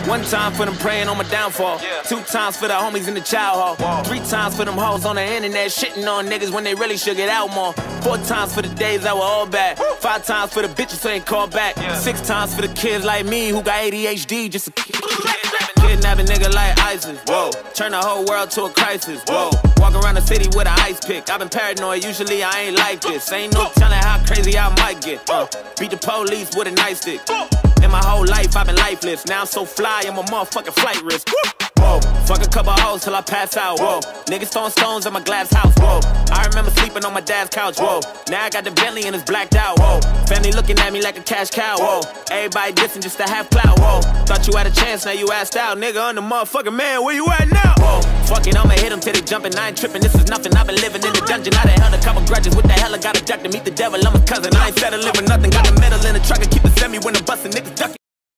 One time for them praying on my downfall. 2 times for the homies in the child hall. 3 times for them hoes on the internet shitting on niggas when they really should get out more. 4 times for the days that were all bad. 5 times for the bitches who ain't called back. 6 times for the kids like me who got ADHD just to kidnap a nigga like ISIS. Whoa, turn the whole world to a crisis. Whoa, walk around the city with an ice pick. I've been paranoid, usually I ain't like this. Ain't no telling how crazy I might get. Beat the police with a nightstick. In my whole life, I've been lifeless. Now I'm so fly, I'm a motherfucking flight risk. Whoa, fuck a couple hoes till I pass out. Whoa, niggas throwing stones at my glass house. Whoa, I remember sleeping on my dad's couch. Whoa, now I got the Bentley and it's blacked out. Whoa, family looking at me like a cash cow. Whoa, everybody dissing just to have clout. Whoa, thought you had a chance, now you asked out. Nigga, I'm the motherfucking man, where you at now? Whoa, fuck it, I'ma hit them till they jumping. I ain't tripping, this is nothing. I've been living in the dungeon. I done held a couple grudges. What the hell, I got a duck to meet the devil. I'm a cousin, I ain't settling with nothing. Got a medal in the truck and keep it semi when I'm busting niggas ducking.